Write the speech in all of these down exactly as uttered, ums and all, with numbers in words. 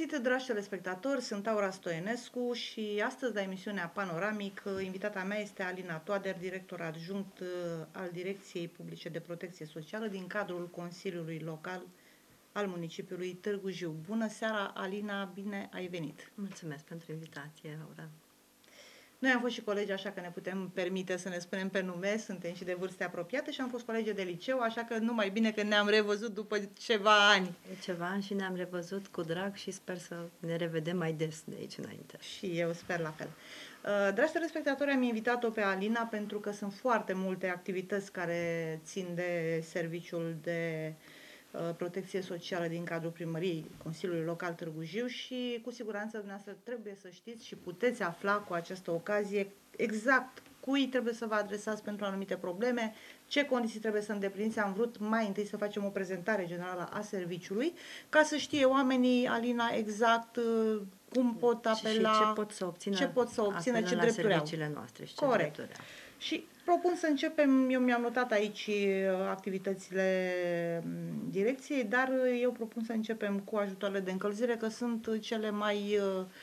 găsit, dragi telespectatori, sunt Aura Stoienescu și astăzi la emisiunea Panoramic, invitata mea este Alina Toader, director adjunct al Direcției Publice de Protecție Socială din cadrul Consiliului Local al municipiului Târgu Jiu. Bună seara, Alina, bine ai venit! Mulțumesc pentru invitație, Aura. Noi am fost și colegi, așa că ne putem permite să ne spunem pe nume, suntem și de vârste apropiate și am fost colegi de liceu, așa că numai bine că ne-am revăzut după ceva ani. Ceva ani și ne-am revăzut cu drag și sper să ne revedem mai des de aici înainte. Și eu sper la fel. Dragi telespectatori, am invitat-o pe Alina pentru că sunt foarte multe activități care țin de serviciul de protecție socială din cadrul primăriei Consiliului Local Târgu Jiu și cu siguranță dumneavoastră trebuie să știți și puteți afla cu această ocazie exact cui trebuie să vă adresați pentru anumite probleme, ce condiții trebuie să îndepliniți. Am vrut mai întâi să facem o prezentare generală a serviciului ca să știe oamenii, Alina, exact cum pot apela, și ce pot să obțină, ce, pot să obțină, ce drepturi au. Noastre și ce Corect. drepturi au. Și propun să începem, eu mi-am notat aici activitățile direcției, dar eu propun să începem cu ajutoarele de încălzire, că sunt cele mai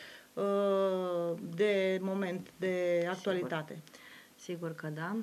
de moment, de actualitate. Sigur, Sigur că da.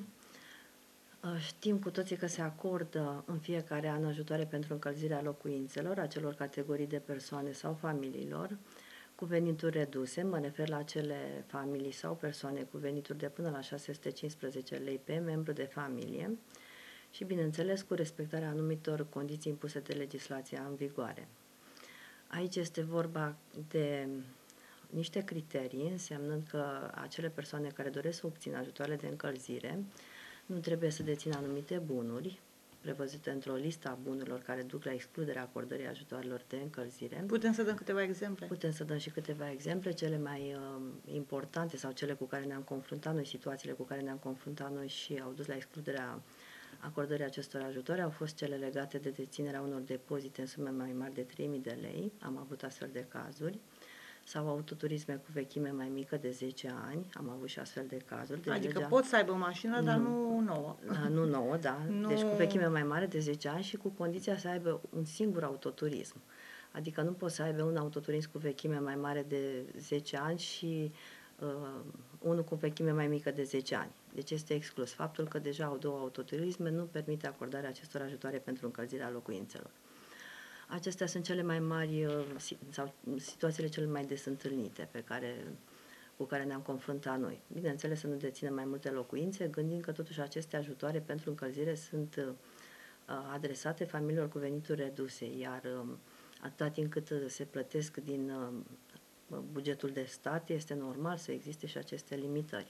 Știm cu toții că se acordă în fiecare an ajutoare pentru încălzirea locuințelor, acelor categorii de persoane sau familiilor cu venituri reduse, mă refer la acele familii sau persoane cu venituri de până la șase sute cincisprezece lei pe membru de familie și, bineînțeles, cu respectarea anumitor condiții impuse de legislația în vigoare. Aici este vorba de niște criterii, înseamnând că acele persoane care doresc să obțină ajutoarele de încălzire nu trebuie să dețină anumite bunuri prevăzute într-o listă a bunurilor care duc la excluderea acordării ajutoarelor de încălzire. Putem să dăm câteva exemple? Putem să dăm și câteva exemple. Cele mai uh, importante sau cele cu care ne-am confruntat noi, situațiile cu care ne-am confruntat noi și au dus la excluderea acordării acestor ajutoare au fost cele legate de deținerea unor depozite în sume mai mari de trei mii de lei. Am avut astfel de cazuri. Sau autoturisme cu vechime mai mică de zece ani, am avut și astfel de cazuri. Deci adică legea... pot să aibă o mașină, dar nu nouă. Da, nu nouă, da. Nu... Deci cu vechime mai mare de zece ani și cu condiția să aibă un singur autoturism. Adică nu poți să aibă un autoturism cu vechime mai mare de zece ani și uh, unul cu vechime mai mică de zece ani. Deci este exclus. Faptul că deja au două autoturisme nu permite acordarea acestor ajutoare pentru încălzirea locuințelor. Acestea sunt cele mai mari sau situațiile cele mai des întâlnite pe care, cu care ne-am confruntat noi. Bineînțeles să nu deținem mai multe locuințe, gândind că totuși aceste ajutoare pentru încălzire sunt uh, adresate familiilor cu venituri reduse, iar uh, atâta timp cât se plătesc din uh, bugetul de stat, este normal să existe și aceste limitări.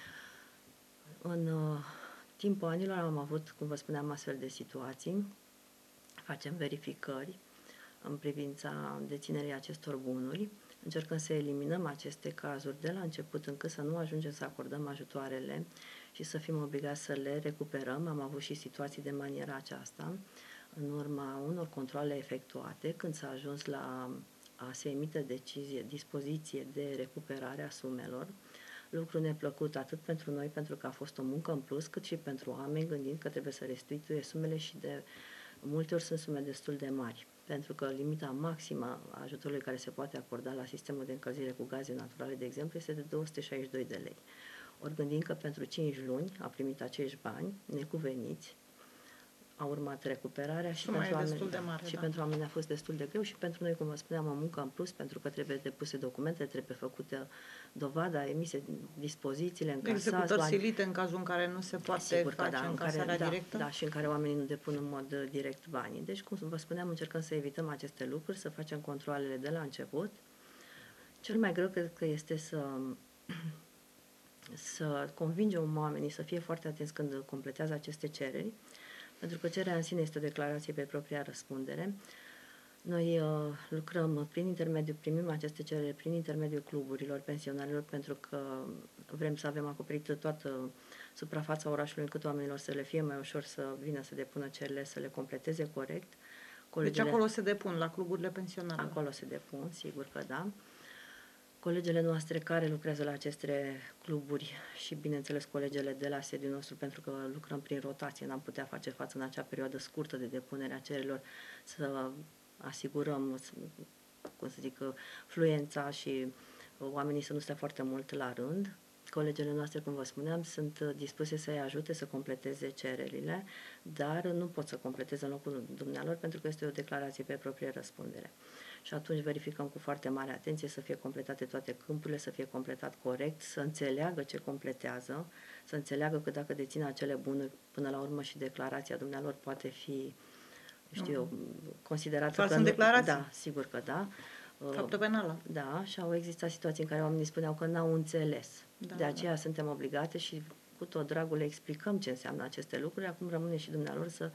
În uh, timpul anilor am avut, cum vă spuneam, astfel de situații. Facem verificări în privința deținerii acestor bunuri, încercăm să eliminăm aceste cazuri de la început încât să nu ajungem să acordăm ajutoarele și să fim obligați să le recuperăm. Am avut și situații de maniera aceasta în urma unor controale efectuate când s-a ajuns la a se emite decizie, dispoziție de recuperare a sumelor, lucru neplăcut atât pentru noi, pentru că a fost o muncă în plus, cât și pentru oameni, gândind că trebuie să restituie sumele și de multe ori sunt sume destul de mari, pentru că limita maximă a ajutorului care se poate acorda la sistemul de încălzire cu gaze naturale, de exemplu, este de două sute șaizeci și doi de lei. Ori gândind că pentru cinci luni a primit acești bani necuveniți, a urmat recuperarea și, pentru oameni, de mare, și da. pentru oameni a fost destul de greu și pentru noi, cum vă spuneam, o muncă în plus, pentru că trebuie depuse documente, trebuie făcută dovada, emise dispozițiile, încasați. Executări silite în cazul în care nu se poate Sigur că face da, încasarea în care, directă. Da, da, și în care oamenii nu depun în mod direct banii. Deci, cum vă spuneam, încercăm să evităm aceste lucruri, să facem controalele de la început. Cel mai greu cred că este să să convingem oamenii să fie foarte atenți când completează aceste cereri, pentru că cererea în sine este o declarație pe propria răspundere. Noi uh, lucrăm prin intermediul, primim aceste cereri prin intermediul cluburilor pensionarilor, pentru că vrem să avem acoperită toată suprafața orașului, încât oamenilor să le fie mai ușor să vină să depună cererile, să le completeze corect. Colegele... Deci acolo se depun, la cluburile pensionarilor. Acolo se depun, sigur că da. Colegele noastre care lucrează la aceste cluburi și, bineînțeles, colegele de la sediul nostru, pentru că lucrăm prin rotație, n-am putea face față în acea perioadă scurtă de depunere a cererilor, să asigurăm cum să zic, fluența și oamenii să nu stea foarte mult la rând. Colegele noastre, cum vă spuneam, sunt dispuse să-i ajute să completeze cererile, dar nu pot să completeze în locul dumnealor pentru că este o declarație pe proprie răspundere. Și atunci verificăm cu foarte mare atenție să fie completate toate câmpurile, să fie completat corect, să înțeleagă ce completează, să înțeleagă că dacă deține acele bunuri, până la urmă și declarația dumnealor poate fi, știu eu, considerată Fals că în nu... declarație. Da, sigur că da. Faptă penală. Da, și au existat situații în care oamenii spuneau că n-au înțeles. Da, de aceea da. suntem obligate și cu tot dragul le explicăm ce înseamnă aceste lucruri. Acum rămâne și dumnealor să...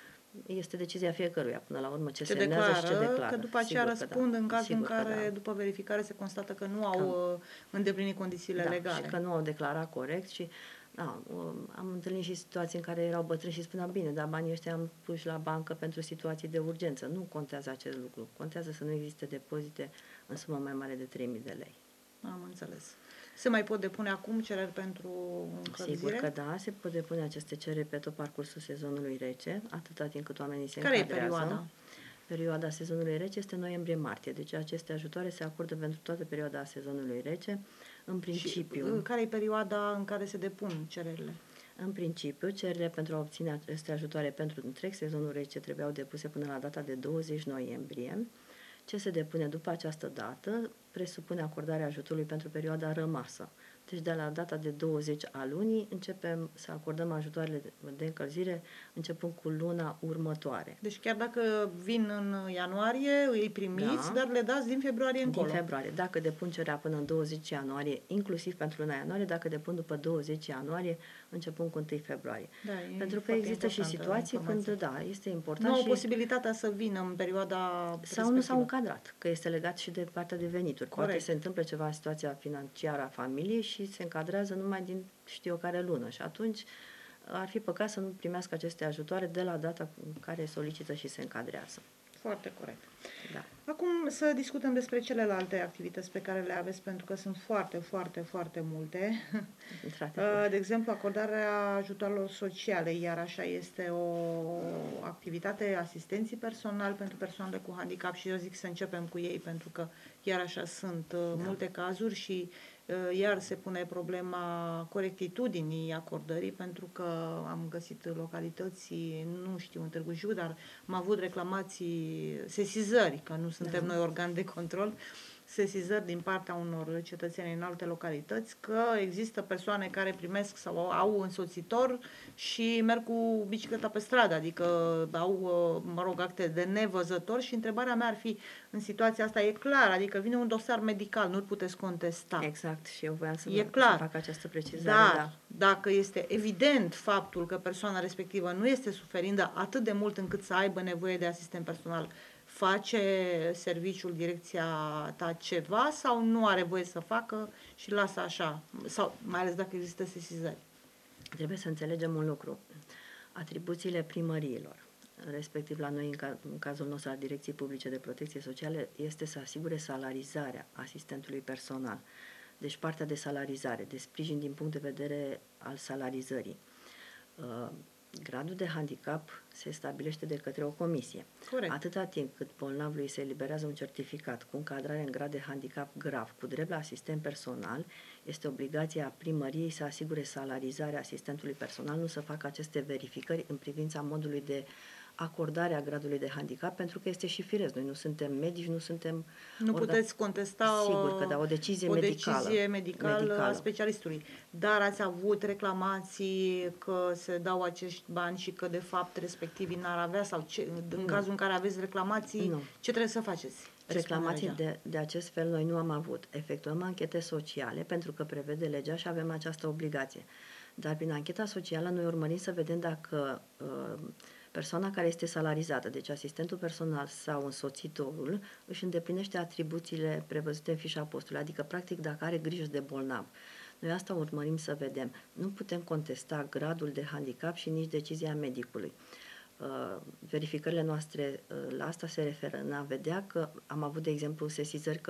Este decizia fiecăruia, până la urmă, ce, Ce semnează declară, și ce declară. că după aceea Sigur răspund da. în cazul Sigur în care, da. după verificare, se constată că nu au că... îndeplinit condițiile da, legale. Și că nu au declarat corect și da, am întâlnit și situații în care erau bătrâni și spuneam, bine, dar banii ăștia am pus la bancă pentru situații de urgență. Nu contează acest lucru. Contează să nu existe depozite în sumă mai mare de trei mii de lei. Am înțeles. Se mai pot depune acum cereri pentru încălzire? Sigur că da, se pot depune aceste cereri pe tot parcursul sezonului rece, atâta timp cât oamenii se Care încadrează. e perioada? Perioada sezonului rece este noiembrie-martie, deci aceste ajutoare se acordă pentru toată perioada sezonului rece. În principiu... Și care e perioada în care se depun cererile? În principiu, cererile pentru a obține aceste ajutoare pentru întreg sezonul rece trebuiau depuse până la data de douăzeci noiembrie. Ce se depune după această dată presupune acordarea ajutorului pentru perioada rămasă. Deci de la data de douăzeci a lunii începem să acordăm ajutoarele de încălzire începând cu luna următoare. Deci chiar dacă vin în ianuarie, îi primiți, da, dar le dați din februarie încolo. Din februarie. Dacă depun cererea până în douăzeci ianuarie, inclusiv pentru luna ianuarie, dacă depun după douăzeci ianuarie, începând cu întâi februarie. Da, pentru că există și situații când, da, este important nu și... au posibilitatea să vină în perioada Sau respectivă. nu s-au încadrat, că este legat și de partea de venituri. Corect. Poate se întâmplă ceva în situația financiară a familiei și se încadrează numai din știu eu care lună și atunci ar fi păcat să nu primească aceste ajutoare de la data în care solicită și se încadrează. Foarte corect. Da. Acum să discutăm despre celelalte activități pe care le aveți, pentru că sunt foarte, foarte, foarte multe. De exemplu, acordarea ajutoarelor sociale, iar așa este o activitate, asistenții personal pentru persoanele cu handicap și eu zic să începem cu ei, pentru că iar așa sunt da. multe cazuri și iar se pune problema corectitudinii acordării, pentru că am găsit localități, nu știu, în Târgu Jiu, dar am avut reclamații, sesizări, că nu suntem da. noi organ de control, sesizări din partea unor cetățeni în alte localități că există persoane care primesc sau au însoțitor și merg cu bicicleta pe stradă, adică au, mă rog, acte de nevăzător și întrebarea mea ar fi, în situația asta e clar, adică vine un dosar medical, nu-l puteți contesta. Exact, și eu voiam să, e clar. să fac această precizare. Dar, da. dacă este evident faptul că persoana respectivă nu este suferindă atât de mult încât să aibă nevoie de asistent personal, face serviciul, direcția ta ceva sau nu are voie să facă și lasă așa, sau mai ales dacă există sesizări? Trebuie să înțelegem un lucru. Atribuțiile primăriilor, respectiv la noi, în, ca, în cazul nostru al Direcției Publice de Protecție Socială, este să asigure salarizarea asistentului personal. Deci partea de salarizare, de sprijin din punct de vedere al salarizării. Uh, Gradul de handicap se stabilește de către o comisie. Corect. Atâta timp cât bolnavului se eliberează un certificat cu încadrare în grad de handicap grav, cu drept la asistent personal, este obligația primăriei să asigure salarizarea asistentului personal, nu să facă aceste verificări în privința modului de acordare a gradului de handicap, pentru că este și firesc. Noi nu suntem medici, nu suntem... Nu puteți contesta Sigur că da, o decizie o medicală. decizie medicală, medicală a specialistului. Dar ați avut reclamații că se dau acești bani și că de fapt respectivii n-ar avea, sau ce, în nu. cazul în care aveți reclamații, nu. ce trebuie să faceți? Ce reclamații de, de acest fel noi nu am avut. Efectuăm anchete sociale pentru că prevede legea și avem această obligație. Dar prin ancheta socială noi urmărim să vedem dacă uh, persoana care este salarizată, deci asistentul personal sau însoțitorul, își îndeplinește atribuțiile prevăzute în fișa postului, adică practic dacă are grijă de bolnav. Noi asta urmărim să vedem. Nu putem contesta gradul de handicap și nici decizia medicului. Uh, verificările noastre uh, la asta se referă, în a vedea că am avut, de exemplu, sesizări că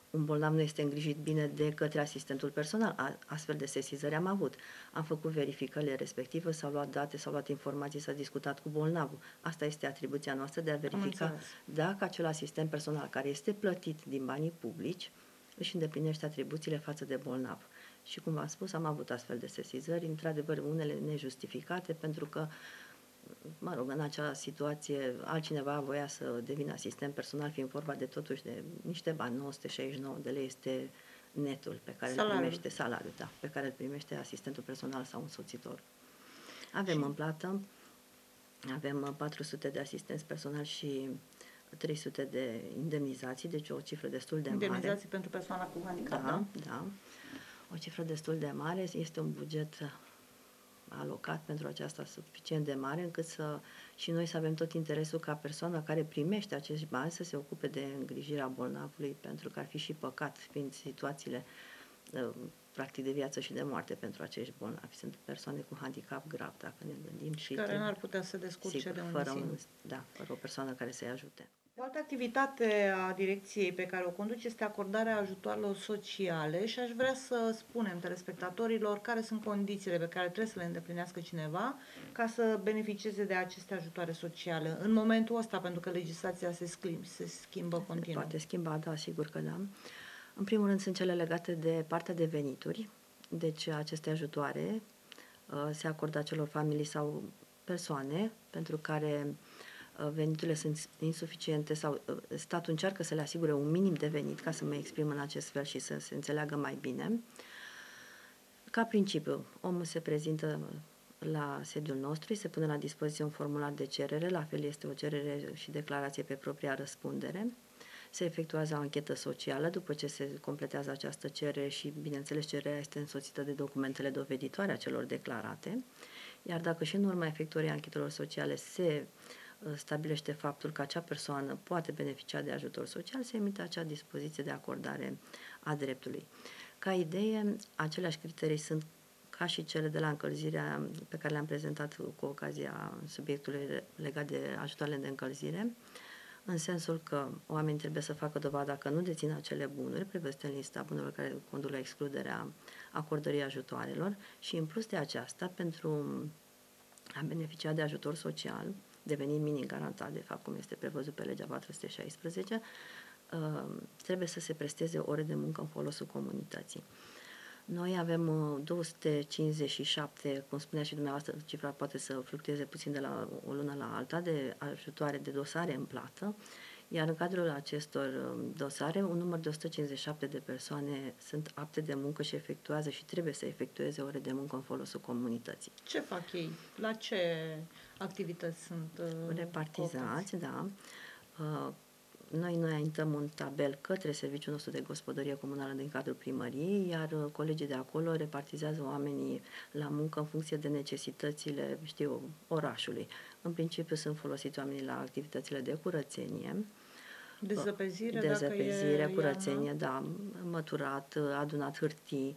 un bolnav nu este îngrijit bine de către asistentul personal. A, astfel de sesizări am avut. Am făcut verificările respective, s-au luat date, s-au luat informații, s-a discutat cu bolnavul. Asta este atribuția noastră de a verifica dacă acel asistent personal care este plătit din banii publici își îndeplinește atribuțiile față de bolnav. Și cum v-am spus, am avut astfel de sesizări, într-adevăr unele nejustificate, pentru că mă rog, în acea situație altcineva voia să devină asistent personal, fiind vorba de totuși de niște bani, nouă sute șaizeci și nouă de lei este netul pe care salariul. îl primește, salariul, da, pe care îl primește asistentul personal sau însoțitor. Avem și... în plată, avem patru sute de asistenți personal și trei sute de indemnizații, deci o cifră destul de indemnizații mare. Indemnizații pentru persoana cu handicap, da? Da, da. O cifră destul de mare, este un buget alocat pentru aceasta suficient de mare încât să și noi să avem tot interesul ca persoana care primește acești bani să se ocupe de îngrijirea bolnavului, pentru că ar fi și păcat, fiind situațiile practic de viață și de moarte pentru acești bolnavi. Sunt persoane cu handicap grav, dacă ne gândim. Și care n-ar putea să descurce sigur, de unul fără singur. un, da, fără o persoană care să-i ajute. O altă activitate a direcției pe care o conduce este acordarea ajutoarelor sociale și aș vrea să spunem telespectatorilor care sunt condițiile pe care trebuie să le îndeplinească cineva ca să beneficieze de aceste ajutoare sociale în momentul ăsta, pentru că legislația se schimbă, se schimbă continuu. Se poate schimba, da, sigur că da. În primul rând sunt cele legate de partea de venituri, deci aceste ajutoare uh, se acordă acelor familii sau persoane pentru care veniturile sunt insuficiente sau statul încearcă să le asigure un minim de venit, ca să mă exprim în acest fel și să se înțeleagă mai bine. Ca principiu, omul se prezintă la sediul nostru, se pune la dispoziție un formular de cerere, la fel este o cerere și declarație pe propria răspundere. Se efectuează o anchetă socială după ce se completează această cerere și, bineînțeles, cererea este însoțită de documentele doveditoare a celor declarate. Iar dacă și în urma efectuării anchetelor sociale se stabilește faptul că acea persoană poate beneficia de ajutor social, se emite acea dispoziție de acordare a dreptului. Ca idee, aceleași criterii sunt ca și cele de la încălzirea pe care le-am prezentat cu ocazia subiectului legat de ajutoarele de încălzire, în sensul că oamenii trebuie să facă dovada că nu dețin acele bunuri prevăzute în lista bunurilor care conduc la excluderea acordării ajutoarelor și, în plus de aceasta, pentru a beneficia de ajutor social, devenit minim garantat, de fapt, cum este prevăzut pe legea patru sute șaisprezece, trebuie să se presteze ore de muncă în folosul comunității. Noi avem două sute cincizeci și șapte, cum spunea și dumneavoastră, cifra poate să fluctueze puțin de la o lună la alta, de ajutoare de dosare în plată, iar în cadrul acestor dosare, un număr de o sută cincizeci și șapte de persoane sunt apte de muncă și efectuează și trebuie să efectueze ore de muncă în folosul comunității. Ce fac ei? La ce activități sunt uh, repartizați? Da. Uh, Noi noi înaintăm un tabel către serviciul nostru de gospodărie comunală din cadrul primăriei, iar colegii de acolo repartizează oamenii la muncă în funcție de necesitățile, știu, orașului. În principiu sunt folosiți oamenii la activitățile de curățenie, dezăpezire, dezăpezire, dacă e curățenie, iarna. da, măturat, adunat hârtii.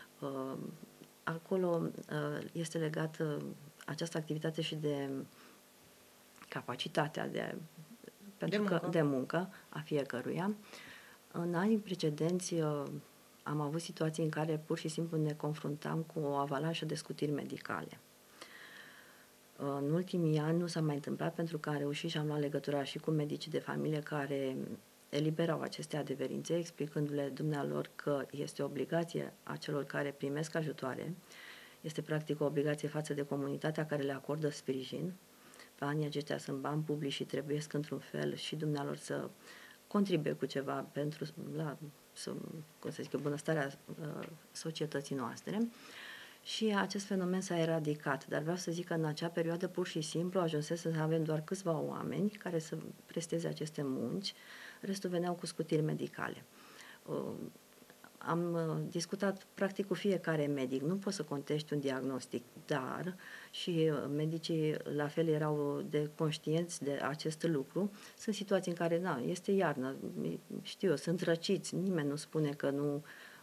Acolo este legată această activitate și de capacitatea de pentru de că muncă. de muncă a fiecăruia. În anii precedenți am avut situații în care pur și simplu ne confruntam cu o avalanșă de scutiri medicale. În ultimii ani nu s-a mai întâmplat pentru că am reușit și am luat legătura și cu medicii de familie care eliberau aceste adeverințe, explicându-le dumnealor că este obligație a celor care primesc ajutoare, este practic o obligație față de comunitatea care le acordă sprijin. Banii aceștia sunt bani publici și trebuiesc într-un fel și dumnealor să contribuie cu ceva pentru la, să, cum să zic, bunăstarea uh, societății noastre. Și acest fenomen s-a eradicat, dar vreau să zic că în acea perioadă pur și simplu ajunsese să avem doar câțiva oameni care să presteze aceste munci, restul veneau cu scutiri medicale. Uh, Am discutat practic cu fiecare medic, nu poți să contești un diagnostic, dar și medicii la fel erau de conștienți de acest lucru. Sunt situații în care, na, este iarnă, știu eu, sunt răciți, nimeni nu spune că nu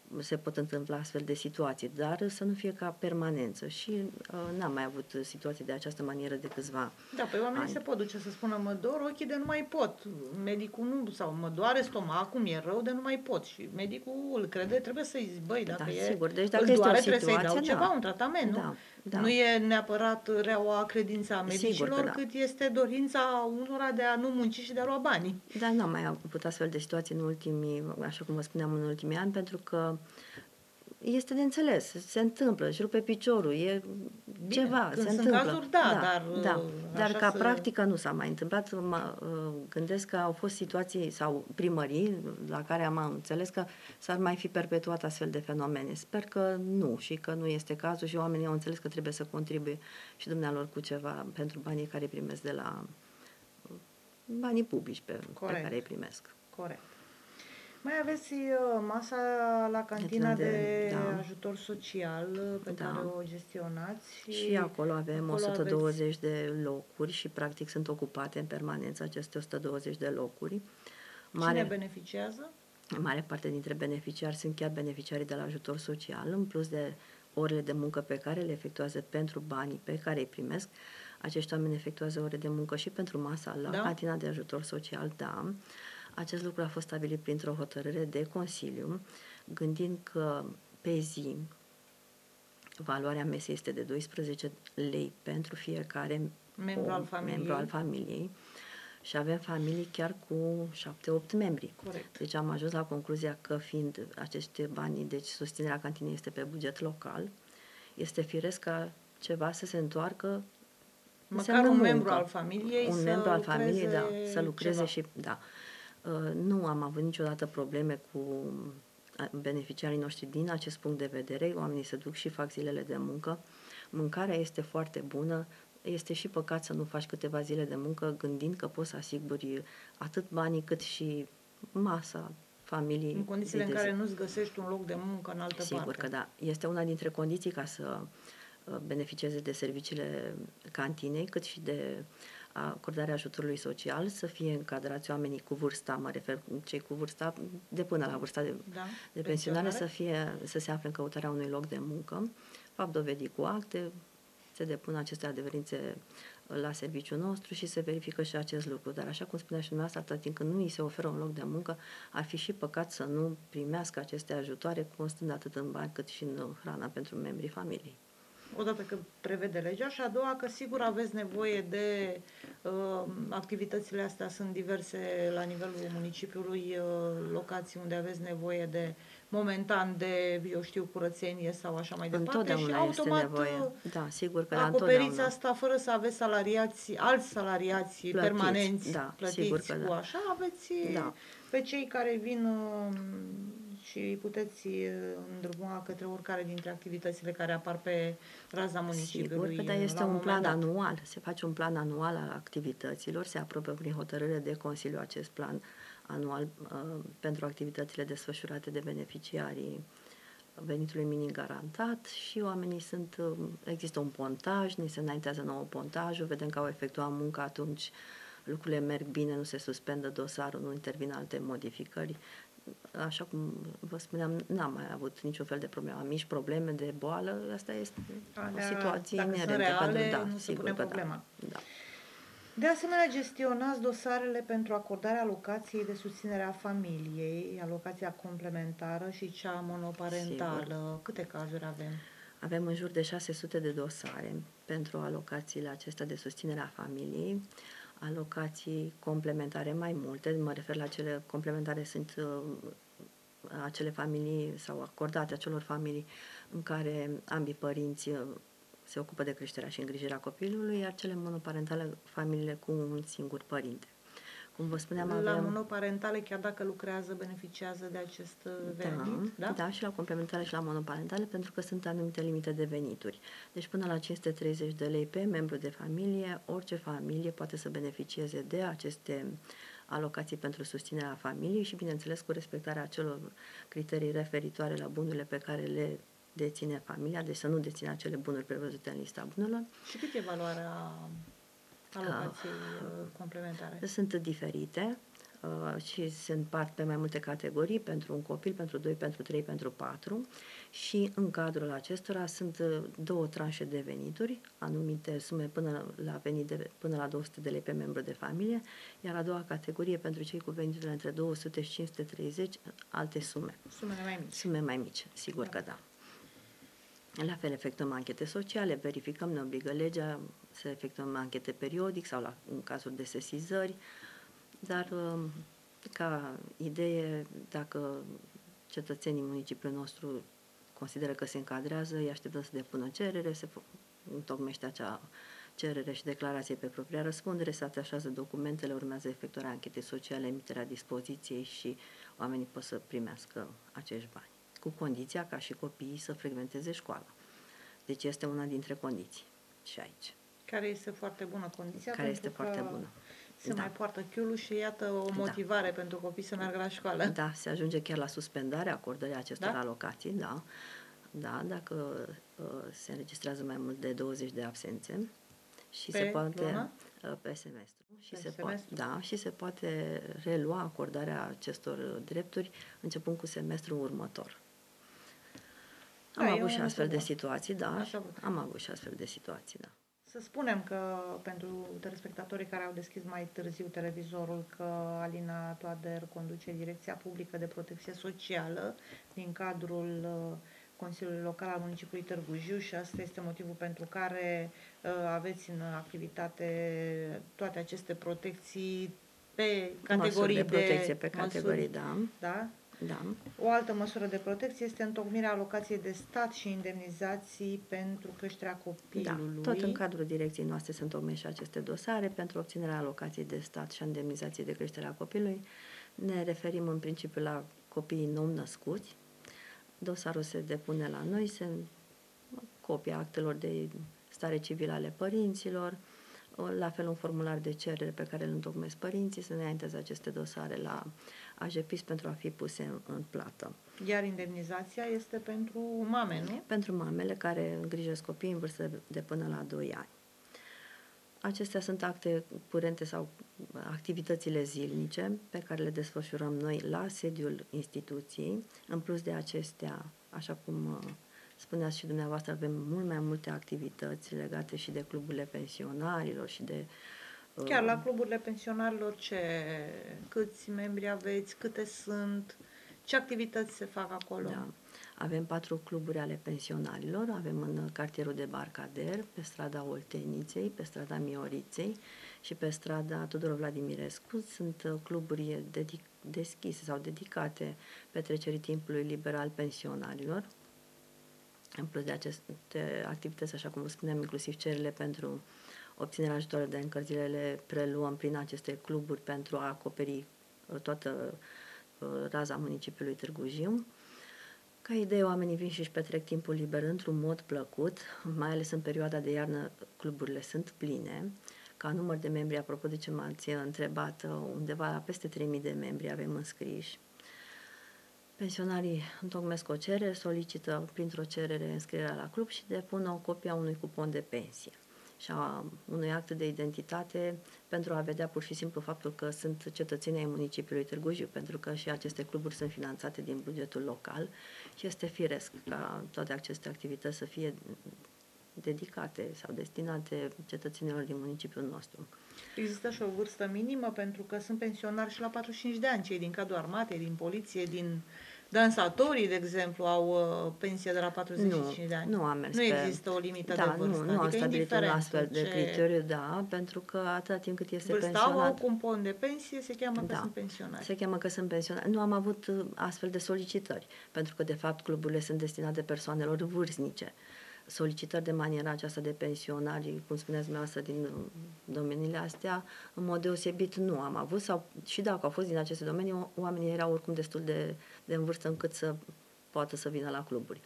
se pot întâmpla astfel de situații, dar să nu fie ca permanență și uh, n-am mai avut situații de această manieră de câțiva Da, păi oamenii ani. se pot duce să spună mă dor ochii de nu mai pot. Medicul nu, sau mă doare stomacul, mi-e rău de nu mai pot. Și medicul îl crede, trebuie să-i zici, băi, dacă Da, e, sigur. Deci dacă îl este o doare, trebuie să-i dau situație, ceva, da. un tratament, nu? Da, da. Nu e neapărat reaua credința Sigur medicilor, că da. cât este dorința unora de a nu munci și de a lua banii. Dar n-am mai avut astfel de situații în ultimii, așa cum vă spuneam, în ultimii ani, pentru că este de înțeles, se întâmplă, își rupe piciorul, e Bine, ceva, când se sunt întâmplă. cazuri, da, da, dar, da. Dar așa ca să- practică nu s-a mai întâmplat. Mă uh, gândesc că au fost situații sau primării la care am înțeles că s-ar mai fi perpetuat astfel de fenomene. Sper că nu și că nu este cazul și oamenii au înțeles că trebuie să contribuie și dumnealor cu ceva pentru banii care îi primesc de la banii publici pe, pe Corect. care îi primesc. Corect. Mai aveți uh, masa la cantina Cantina de, de- da. ajutor social uh, pe Da. care o gestionați. Și, Și acolo avem acolo o sută douăzeci aveți- de locuri și practic sunt ocupate în permanență aceste o sută douăzeci de locuri. Cine Mare, beneficiază? mare parte dintre beneficiari sunt chiar beneficiarii de la ajutor social, în plus de orele de muncă pe care le efectuează pentru banii pe care îi primesc. Acești oameni efectuează ore de muncă și pentru masa la Da? cantina de ajutor social, da. Acest lucru a fost stabilit printr-o hotărâre de Consiliu, gândind că pe zi valoarea mesei este de doisprezece lei pentru fiecare Membru om, al familiei. membru al familiei și avem familii chiar cu șapte opt membri. Corect. Deci am ajuns la concluzia că fiind acești bani, deci susținerea cantinei este pe buget local, este firesc ca ceva să se întoarcă Măcar înseamnă un muncă. membru al familiei un să membru al lucreze familiei, da, să lucreze ceva. și da. Uh, Nu am avut niciodată probleme cu uh, beneficiarii noștri din acest punct de vedere. Oamenii se duc și fac zilele de muncă. Mâncarea este foarte bună. Este și păcat să nu faci câteva zile de muncă gândind că poți să asiguri atât banii cât și masa familiei. În condițiile zi în de zi. care nu-ți găsești un loc de muncă în altă Sigur parte. că da. Este una dintre condiții ca să uh, beneficieze de serviciile cantinei, cât și de acordarea ajutorului social, să fie încadrați oamenii cu vârsta, mă refer cei cu vârsta de până la vârsta de, Da? de pensionare, să, fie, să se afle în căutarea unui loc de muncă, fapt dovedit cu acte, se depun aceste adeverințe la serviciul nostru și se verifică și acest lucru. Dar așa cum spunea și dumneavoastră, atât timp când nu îi se oferă un loc de muncă, ar fi și păcat să nu primească aceste ajutoare, constând atât în bani cât și în hrana pentru membrii familiei. Odată că prevede legea și a doua că sigur aveți nevoie de uh, activitățile astea sunt diverse la nivelul municipiului, uh, locații unde aveți nevoie de momentan de, eu știu, curățenie sau așa mai departe și Întotdeauna este automat nevoie. Da, sigur că da, acoperiți întotdeauna. asta fără să aveți salariați, alți salariați Plătiți, permanenți da, plătiți sigur că cu da. așa, aveți Da. pe cei care vin uh, și îi puteți uh, îndruma către oricare dintre activitățile care apar pe raza municipiului. Sigur că da, este la un plan moment dat. anual. Se face un plan anual al activităților, se aprobă prin hotărâre de Consiliu acest plan anual uh, pentru activitățile desfășurate de beneficiarii venitului minim garantat și oamenii sunt, uh, există un pontaj, ni se înaintează nouă pontajul, vedem că au efectuat muncă, atunci lucrurile merg bine, nu se suspendă dosarul, nu intervin alte modificări. Așa cum vă spuneam, n-am mai avut niciun fel de probleme, am mici probleme de boală, asta este Alea, o situație dacă sunt inerentă reale, pentru, da, nu se sigur pune că problema. da. da. De asemenea, gestionați dosarele pentru acordarea alocației de susținere a familiei, alocația complementară și cea monoparentală. Sigur. Câte cazuri avem? Avem în jur de șase sute de dosare pentru alocațiile acestea de susținere a familiei, alocații complementare mai multe, mă refer la cele complementare sunt uh, acele familii sau acordate acelor familii în care ambii părinți uh, se ocupă de creșterea și îngrijirea copilului, iar cele monoparentale, familiile cu un singur părinte. Cum vă spuneam, avem... La monoparentale, chiar dacă lucrează, beneficiază de acest venit, da? Da, da, și la complementare și la monoparentale, pentru că sunt anumite limite de venituri. Deci până la cinci sute treizeci de lei pe membru de familie, orice familie poate să beneficieze de aceste alocații pentru susținerea familiei și, bineînțeles, cu respectarea acelor criterii referitoare la bunurile pe care le deține familia, deci să nu dețină acele bunuri prevăzute în lista bunurilor. Și cât e valoarea alocației uh, complementare? Sunt diferite. uh, și se împart pe mai multe categorii, pentru un copil, pentru doi, pentru trei, pentru patru și în cadrul acestora sunt uh, două tranșe de venituri, anumite sume până la, venit de, până la două sute de lei pe membru de familie, iar a doua categorie pentru cei cu veniturile între două sute și cinci sute treizeci, alte sume. Sumele mai mici. Sume mai mici, sigur da. că da. La fel efectuăm anchete sociale, verificăm, ne obligă legea să efectuăm anchete periodic sau la, în cazuri de sesizări, dar ca idee, dacă cetățenii municipiului nostru consideră că se încadrează, îi așteptăm să depună cerere, se întocmește acea cerere și declarație pe propria răspundere, se atașează documentele, urmează efectuarea anchetei sociale, emiterea dispoziției și oamenii pot să primească acești bani, cu condiția ca și copiii să frecventeze școala. Deci este una dintre condiții și aici. Care este foarte bună condiția. Care este foarte bună. Se da. mai poartă chiulul și iată o motivare da. pentru copii să meargă la școală. Da, se ajunge chiar la suspendarea acordării acestor da? alocații, da. Da, dacă uh, se înregistrează mai mult de douăzeci de absențe și pe se poate lună? Uh, pe semestru și pe se semestru. poate, da, și se poate relua acordarea acestor drepturi începând cu semestrul următor. Am da, avut și astfel de situații, da, am avut și astfel de situații, da. Să spunem că pentru telespectatorii care au deschis mai târziu televizorul, că Alina Toader conduce Direcția Publică de Protecție Socială din cadrul Consiliului Local al Municipiului Târgu Jiu și asta este motivul pentru care uh, aveți în activitate toate aceste protecții pe categorii măsuri de protecție, pe categorii, măsuri, da. da? Da. O altă măsură de protecție este întocmirea alocației de stat și indemnizații pentru creșterea copilului. Da, tot în cadrul direcției noastre se întocmesc și aceste dosare pentru obținerea alocației de stat și indemnizației de creșterea copilului. Ne referim în principiu la copiii nou-născuți. Dosarul se depune la noi, se copia actelor de stare civilă ale părinților, la fel un formular de cerere pe care îl întocmesc părinții, să ne înainteze aceste dosare la A J P I S pentru a fi puse în, în plată. Iar indemnizația este pentru mame, nu? Pentru mamele care îngrijesc copiii în vârstă de până la doi ani. Acestea sunt acte curente sau activitățile zilnice pe care le desfășurăm noi la sediul instituției. În plus de acestea, așa cum spuneați și dumneavoastră, avem mult mai multe activități legate și de cluburile pensionarilor și de... Chiar la cluburile pensionarilor, ce, câți membri aveți, câte sunt, ce activități se fac acolo? Da. Avem patru cluburi ale pensionarilor, avem în cartierul de Barcader, pe strada Olteniței, pe strada Mioriței și pe strada Tudor Vladimirescu. Sunt cluburi dedic- deschise sau dedicate petrecerii timpului liber al pensionarilor. În plus de aceste activități, așa cum vă spuneam, inclusiv cererile pentru obținerea ajutorului de încălzire le preluăm prin aceste cluburi pentru a acoperi toată raza municipiului Târgu Jiu. Ca idee, oamenii vin și își petrec timpul liber într-un mod plăcut, mai ales în perioada de iarnă, cluburile sunt pline. Ca număr de membri, apropo de ce m-ați întrebat, undeva la peste trei mii de membri avem înscriși. Pensionarii întocmesc o cerere, solicită printr-o cerere înscrierea la club și depun o copie a unui cupon de pensie și a unui act de identitate pentru a vedea pur și simplu faptul că sunt cetățenii ai municipiului Târgu Jiu, pentru că și aceste cluburi sunt finanțate din bugetul local și este firesc ca toate aceste activități să fie dedicate sau destinate cetățenilor din municipiul nostru. Există și o vârstă minimă, pentru că sunt pensionari și la patruzeci și cinci de ani, cei din cadrul armatei, din poliție, din dansatorii, de exemplu, au uh, pensie de la patruzeci și cinci nu, de ani. Nu am mers Nu pe... există o limită da, de vârstă. Nu, nu adică am stabilit un astfel ce... de criteriu, da, pentru că atâta timp cât este vârsta pensionat... au cupon de pensie, se cheamă da, că sunt pensionari. Se cheamă că sunt pensionari. Nu am avut astfel de solicitări, pentru că, de fapt, cluburile sunt destinate persoanelor vârstnice. Solicitări de maniera aceasta de pensionari, cum spuneați dumneavoastră, din domeniile astea, în mod deosebit nu am avut, sau și dacă au fost din aceste domenii, oamenii erau oricum destul de, de în vârstă încât să poată să vină la cluburi.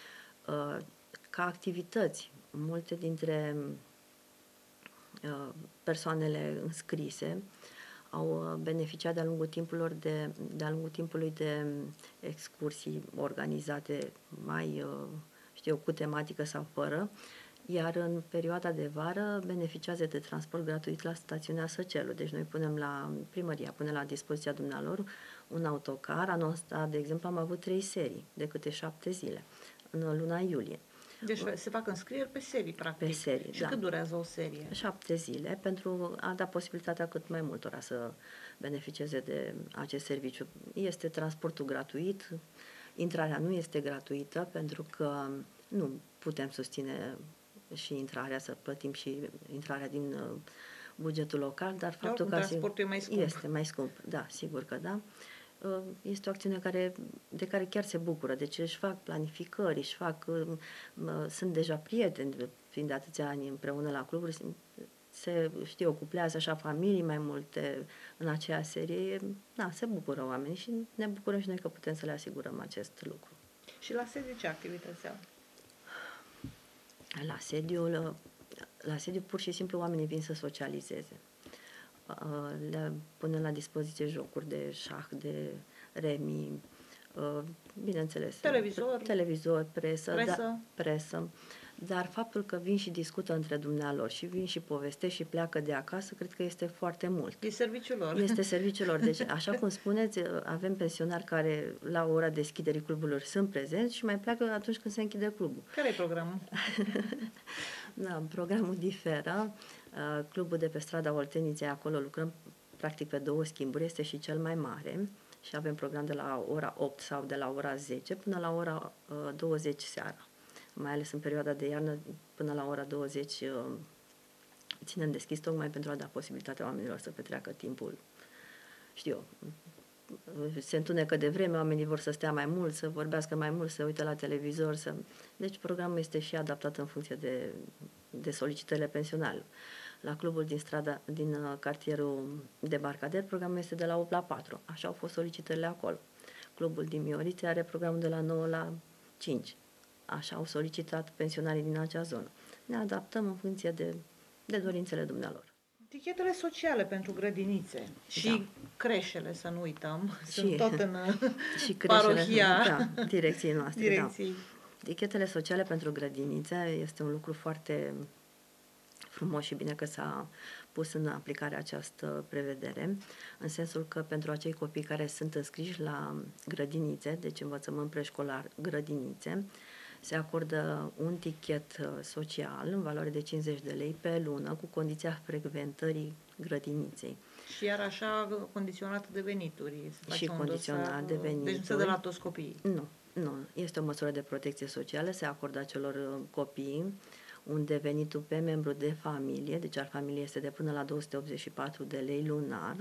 Ca activități, multe dintre persoanele înscrise au beneficiat de-a lungul timpului de, de-a lungul timpului de excursii organizate mai, știu, cu tematică sau fără, Iar în perioada de vară beneficiază de transport gratuit la stațiunea Săcelu. Deci noi punem la, primăria pune la dispoziția dumnealor un autocar. Anul ăsta, de exemplu, am avut trei serii de câte șapte zile în luna iulie. Deci se fac înscrieri pe serii, practic. Pe serii, Și da. cât durează o serie? Șapte zile, pentru a da posibilitatea cât mai multora să beneficieze de acest serviciu. Este transportul gratuit, intrarea nu este gratuită, pentru că nu putem susține și intrarea, să plătim și intrarea din uh, bugetul local, dar faptul că transportul e mai scump. Este mai scump, da, sigur că da. Uh, este o acțiune care, de care chiar se bucură, deci își fac planificări, își fac, uh, uh, sunt deja prieteni, fiind de atâția ani împreună la cluburi, se, știu, cuplează așa familii mai multe în aceea serie, da, se bucură oamenii și ne bucurăm și noi că putem să le asigurăm acest lucru. Și la sediu ce activități au? La sediul, la sediu pur și simplu oamenii vin să socializeze. Le punem la dispoziție jocuri de șah, de remi, bineînțeles, televizor, televizor presă, presă. Da, presă. Dar faptul că vin și discută între dumnealor și vin și povestesc și pleacă de acasă, cred că este foarte mult. E serviciul lor. Este serviciul lor. Deci, așa cum spuneți, avem pensionari care la ora deschiderii cluburilor sunt prezenți și mai pleacă atunci când se închide clubul. Care e programul? Da, programul diferă. Clubul de pe strada Olteniței, acolo lucrăm practic pe două schimburi, este și cel mai mare și avem program de la ora opt sau de la ora zece până la ora douăzeci seara. Mai ales în perioada de iarnă, până la ora douăzeci ținem deschis tocmai pentru a da posibilitatea oamenilor să petreacă timpul. Știu, se întunecă de vreme, oamenii vor să stea mai mult, să vorbească mai mult, să uite la televizor. Să... Deci programul este și adaptat în funcție de, de solicitările pensionarilor. La clubul din strada, din cartierul Debarcader, programul este de la opt la patru. Așa au fost solicitările acolo. Clubul din Miorițe are programul de la nouă la cinci. Așa au solicitat pensionarii din acea zonă. Ne adaptăm în funcție de, de dorințele dumnealor. Tichetele sociale pentru grădinițe și da. creșele, să nu uităm, și, sunt tot în și creșele, parohia da, direcției noastre. Direcții. Da. Tichetele sociale pentru grădinițe este un lucru foarte frumos și bine că s-a pus în aplicare această prevedere, în sensul că pentru acei copii care sunt înscriși la grădinițe, deci învățământ preșcolar, grădinițe, se acordă un tichet social în valoare de cincizeci de lei pe lună, cu condiția frecventării grădiniței. Și iar așa condiționat de venituri. Și condiționat de venituri. Deci nu se dă la toți copiii. Nu, nu. Este o măsură de protecție socială, se acordă acelor copii unde venitul pe membru de familie, deci al familiei este de până la două sute optzeci și patru de lei lunar.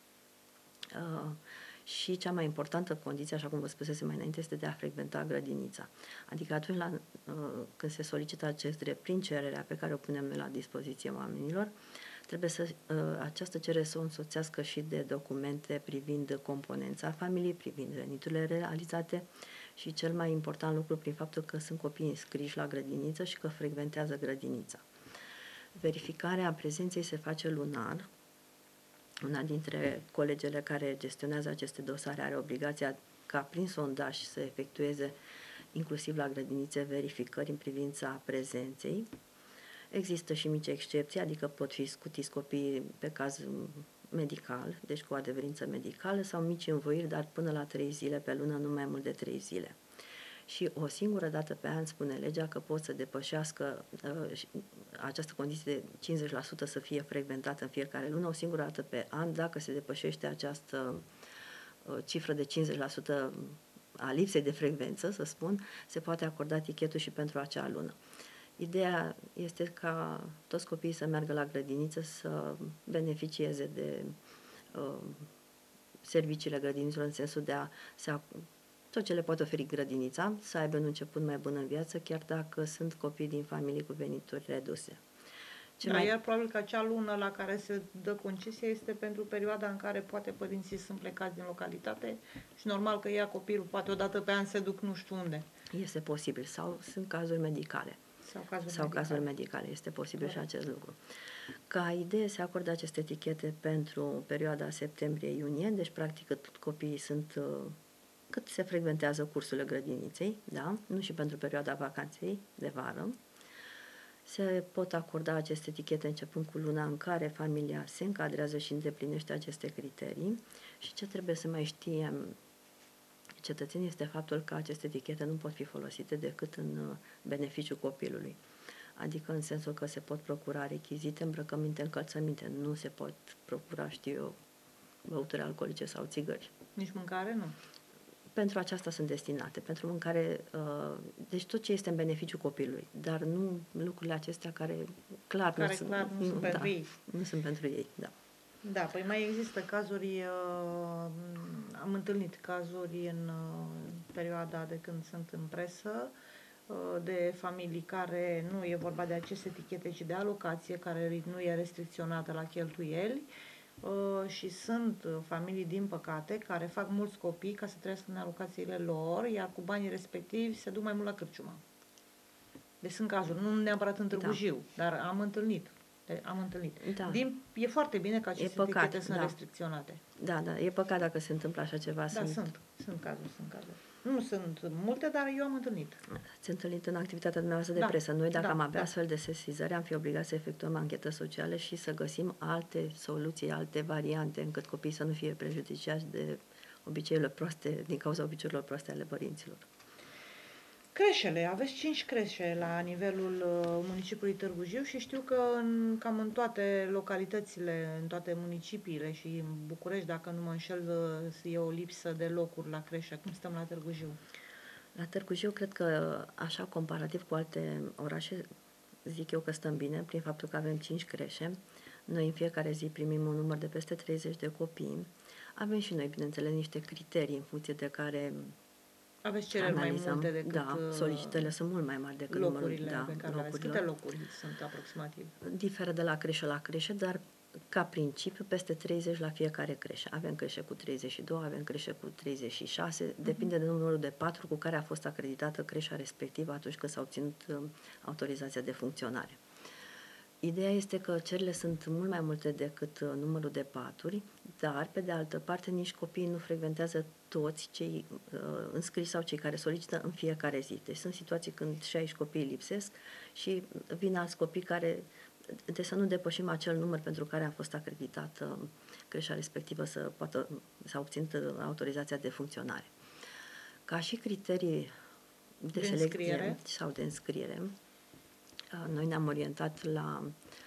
Uh, și cea mai importantă condiție, așa cum vă spusesem mai înainte, este de a frecventa grădinița. Adică atunci la, uh, când se solicită acest drept prin cererea pe care o punem noi la dispoziție oamenilor, trebuie să uh, această cerere să o însoțească și de documente privind componența familiei, privind veniturile realizate și cel mai important lucru prin faptul că sunt copii înscriși la grădiniță și că frecventează grădinița. Verificarea prezenței se face lunar. Una dintre colegele care gestionează aceste dosare are obligația ca prin sondaj să efectueze inclusiv la grădinițe verificări în privința prezenței. Există și mici excepții, adică pot fi scutiți copiii pe caz medical, deci cu adeverință medicală, sau mici învoiri, dar până la trei zile pe lună, nu mai mult de trei zile. Și o singură dată pe an spune legea că pot să depășească uh, această condiție de cincizeci la sută să fie frecventată în fiecare lună, o singură dată pe an, dacă se depășește această uh, cifră de cincizeci la sută a lipsei de frecvență, să spun, se poate acorda tichetul și pentru acea lună. Ideea este ca toți copiii să meargă la grădiniță, să beneficieze de uh, serviciile grădinițelor în sensul de a se tot ce le poate oferi grădinița, să aibă un început mai bun în viață, chiar dacă sunt copii din familii cu venituri reduse. Ce da, mai... Iar probabil că acea lună la care se dă concesia este pentru perioada în care poate părinții sunt plecați din localitate și normal că ea copilul poate odată pe an se duc nu știu unde. Este posibil. Sau sunt cazuri medicale. Sau cazuri sau medicale. cazuri medicale. Este posibil da. Și acest lucru. Ca idee se acordă aceste etichete pentru perioada septembrie-iunie, deci practic cât copiii sunt... cât se frecventează cursurile grădiniței, da? Nu și pentru perioada vacanței de vară. Se pot acorda aceste etichete începând cu luna în care familia se încadrează și îndeplinește aceste criterii. Și ce trebuie să mai știe cetățenii este faptul că aceste etichete nu pot fi folosite decât în beneficiul copilului. Adică în sensul că se pot procura rechizite, îmbrăcăminte, încălțăminte. Nu se pot procura, știu eu, băuturi alcoolice sau țigări. Nici mâncare, nu? Pentru aceasta sunt destinate, pentru mâncare, uh, deci tot ce este în beneficiu copilului, dar nu lucrurile acestea care clar, care, nu, clar sunt, nu, nu sunt da, pentru ei. Nu sunt pentru ei, da. Da, păi mai există cazuri, uh, am întâlnit cazuri în uh, perioada de când sunt în presă, uh, de familii care nu e vorba de aceste etichete, ci de alocație, care nu e restricționată la cheltuieli. Uh, și sunt familii, din păcate, care fac mulți copii ca să trăiască în alocațiile lor, iar cu banii respectivi se duc mai mult la cârciumă. Deci sunt cazuri, nu neapărat în Târgu Jiu, da. Dar am întâlnit. Am întâlnit. Da. Din, e foarte bine că aceste păcat, etichete sunt da. restricționate. Da, da, e păcat dacă se întâmplă așa ceva. Da, sunt, sunt, sunt cazuri, sunt cazuri. Nu sunt multe, dar eu am întâlnit. Ați întâlnit în activitatea dumneavoastră de da. presă. Noi, dacă da, am avea da. astfel de sesizări, am fi obligați să efectuăm anchetă socială și să găsim alte soluții, alte variante, încât copiii să nu fie prejudiciați de obiceiurile proaste, din cauza obiceiurilor proaste ale părinților. Creșele, aveți cinci creșe la nivelul uh, municipiului Târgu Jiu și știu că în, cam în toate localitățile, în toate municipiile și în București, dacă nu mă înșel, uh, e o lipsă de locuri la creșe. Cum stăm la Târgu Jiu? La Târgu Jiu, cred că, așa, comparativ cu alte orașe, zic eu că stăm bine, prin faptul că avem cinci creșe. Noi în fiecare zi primim un număr de peste treizeci de copii. Avem și noi, bineînțeles, niște criterii în funcție de care aveți cereri mai multe decât da, solicitările sunt mult mai mari decât locurile numărul, pe da, care locurile. Câte locuri sunt aproximativ? Diferă de la creșă la creșă, dar ca principiu peste treizeci la fiecare creșă. Avem creșe cu treizeci și doi, avem creșe cu treizeci și șase, uh-huh. Depinde de numărul de patru cu care a fost acreditată creșa respectivă atunci când s-a obținut autorizația de funcționare. Ideea este că cererile sunt mult mai multe decât numărul de paturi, dar, pe de altă parte, nici copiii nu frecventează toți cei uh, înscriși sau cei care solicită în fiecare zi. Deci sunt situații când șaizeci copii lipsesc și vin alți copii care, de să nu depășim acel număr pentru care a fost acreditată creșa respectivă să poată, să obținut autorizația de funcționare. Ca și criterii de, de selecție înscriere. sau de înscriere, noi ne-am orientat la